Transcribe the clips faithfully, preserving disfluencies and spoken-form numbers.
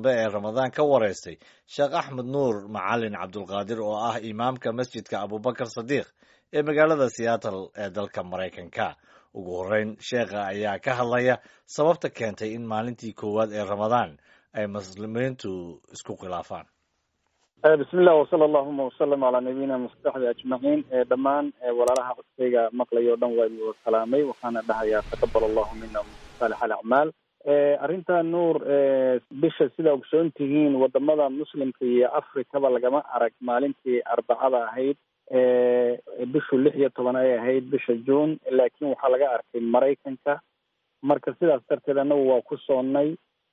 dambe ee ramadaan ka wareystay sheekh axmed nuur macalin cabdulqaadir oo ah imaamka masjidka abubakar sadiiq ee magaalada seattle ee dalka maraykanka. ugu horreyn sheekha ayaa ka hadlaya sababta keentay in maalintii koowaad ee ramadaan ay muslimiintu isku khilaafaan. bismillah wasala allahuma wasalam calaa nabiyina mustaxbi ajmaciin. dhammaan walaalaha codkayga maqlayo o dhan waa idin salaamay, waxaana dhahayaa taqabal allahu mina saalix alacmaal. arrinta nuur, bisha sida ogsoon tihiin wadamada muslimka iyo afrikaba lagama arag maalintii arbacada ahayd, bishu lix iyo toban ay ahayd bisha juun, laakiin waxaa laga arkay maraykanka. marka sidaas darteed anagu waa ku soonnay.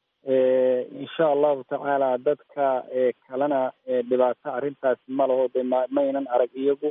insha allahu tacaala dadka kalena dhibaato arrintaasi ma laho, de maynan arag iyagu.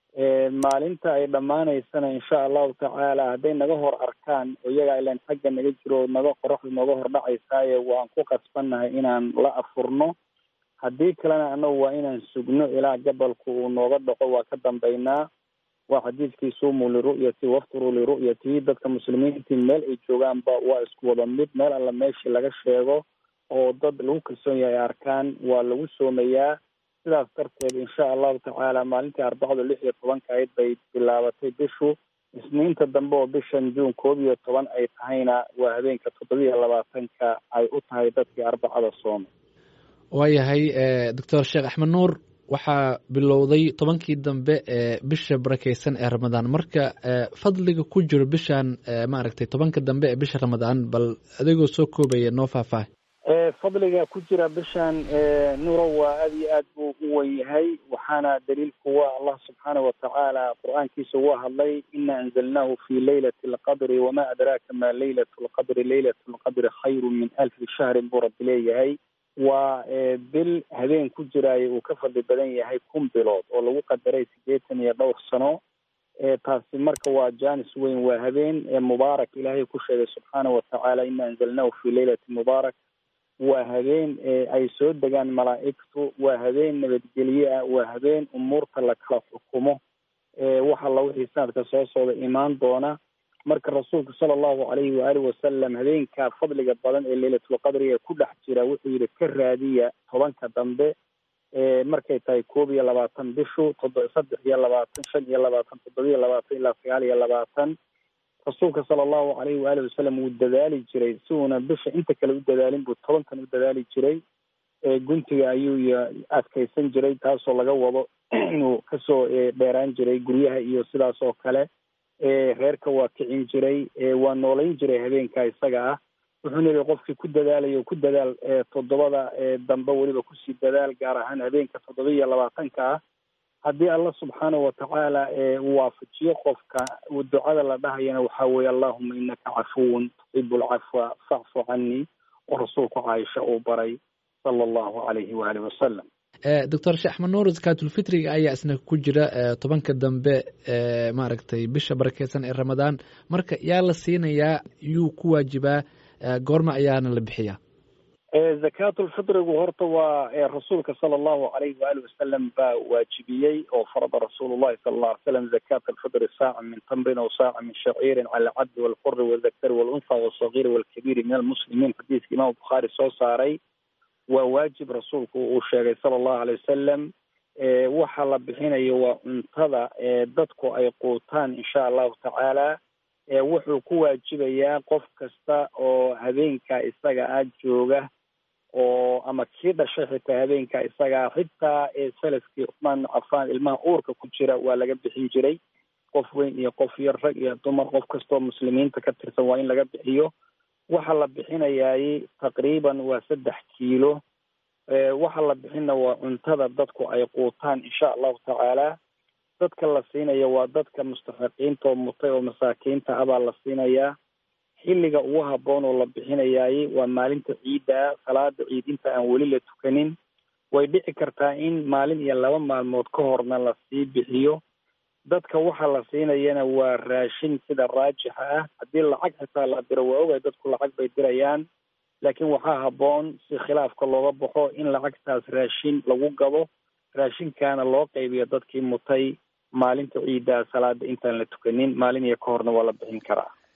maalinta ay dhammaanaysana insha allahu tacaala hadday naga hor arkaan oo iyaga ilan xagga naga jiro naga qoraxda nooga hor dhacaysaaye waan ku qasbannahay inaan la afurno. haddii kalena anagu waa inaan sugno ilaa gabalku uu nooga dhaco, waa ka dambaynaa. waa xadiidkii suumuu liru'yati wafturuu liru'yati. dadka muslimiintii meel ay joogaanba waa isku wada mid, meel alla meeshii laga sheego oo dad lagu kalsoon yahay arkaan waa lagu soomayaa. sidaas darteed insha allahu tacaala maalintii arbacada lix iyo tobanka ayd bay bilaabatay bishu. isniinta dambe oo bishan juun koob iyo toban ay tahayna waa habeenka toddobiiyo labaatanka ay u tahay dadkii arbacada soomay. waayahay doctor sheekh axmed nuur, waxaa bilowday tobankii dambe ee bisha barakeysan ee ramadaan. marka fadliga ku jiro bishan maaragtay tobanka dambe ee bisha ramadaan, bal adigoo soo koobaya noo faahfaahay. fadliga ku jira bishan nuuro waa aad iyo aad buu u wen yahay, waxaana daliilku waa allah subxaana watacaala qur-aankiisa waa hadlay, ina anzalnaahu fi laylati alqadri wamaa adraaka ma laylatu lqadri laylatu lqadri khayru min alfi shahrin buu rabbi leeyahay. waa bil habeen ku jiraayo uu ka fadli badan yahay kun bilood oo lagu qadaray sideetan iyo dhowr sano. taasi marka waa jaanis weyn, waa habeen mubaarak ilaahay ku sheegay subxaana watacaala, ina anzalnaahu fi laylati mubaarak. waa habeen ay soo degaan malaa'igtu, waa habeen nabadgelye ah, waa habeen umuurta la kala xukumo, waxa la wixii sanadka soo socda imaan doona. marka rasuulku sala allahu calayhi waaalih wasalam habeenka fadliga badan ee leylatulqadriga ku dhex jira wuxuu yihi ka raadiya tobanka dambe markay tahay koob iyo labaatan bishu, todo saddex iyo labaatan, shan iyo labaatan, toddobiiyo labaatan ilaa sagaal iyo labaatan. rasuulka sala allahu calayhi waaalih wasalam wuu dadaali jiray, si uuna bisha inta kale u dadaalin buu tobankan u dadaali jiray. guntiga ayuu adkaysan jiray, taasoo laga wado inuu kasoo dheeraan jiray guryaha iyo sidaas oo kale. reerka waa kicin jiray, waa noolayn jiray habeenka isaga ah. wuxuuna yihi qofkii ku dadaalayo ku dadaal toddobada dambe weliba kusii dadaal, gaar ahaan habeenka toddoba iyo labaatanka ah. haddii allah subxaana watacaala uu waafajiyo qofka ducada la dhahayana waxaa weeye allahuma inaka cafuwun tuxibu lcafwa facfu canii, oo rasuulku caaisha uu baray sala allahu calayhi waaalih wasalam. doctor sheekh axmed nuur, zakaatulfitriga ayaa isna ku jira tobanka dambe maaragtay bisha barakeysan ee ramadaan. marka yaa la siinayaa, yuu ku waajibaa, goorma ayaana la bixiyaa? zakaatulfitrigu horta waa rasuulka sala allahu calayhi waaalih wasalam baa waajibiyey oo farada rasuulullahi sala alla alay slam zakaata alfitri saaca min tamrin aw saaca min shaciirin cala alcabdi walquri waldakari walunha walsagiiri walkabiiri min almuslimiin. xadiiska imaam bukhaari soo saaray. waa waajib rasuulku uu sheegay sala allahu alay wasalam. waxa la bixinayo waa cuntada dadku ay quutaan insha allahu tacaala. wuxuu ku waajibayaa qof kasta oo habeenka isaga ah jooga, oo ama kii dhashay xitaa habeenka isaga ah, xitaa salafkii cuthmaan ibn cafaan ilmaha uurka ku jira waa laga bixin jiray. qof weyn iyo qof yar, rag iyo dumar, qof kastoo muslimiinta ka tirsan waa in laga bixiyo. waxa la bixinayaay taqriiban waa saddex kiilo. waxa la bixina waa cuntada dadku ay quutaan insha allahu tacaala. dadka la siinayo waa dadka mustaxiqiinta oo mutay oo masaakiinta ah baa la siinayaa. xilliga ugu habboon oo la bixinayaay waa maalinta ciidda, salaada ciid inta aan weli la tukanin. way dhici kartaa in maalin iyo laba maalmood ka horna lasii bixiyo. dadka waxa la siinayana waa raashin sida raajixa ah. haddii lacag xitaa la diro waa ogay dadku lacag bay dirayaan, laakiin waxaa habboon si khilaafka looga baxo in lacagtaas raashin lagu gado, raashinkaana loo qaybiyo dadkii mutay maalinta ciidda salaada intaan la tukanin. maalin iyo ka horna waa la bixin karaa.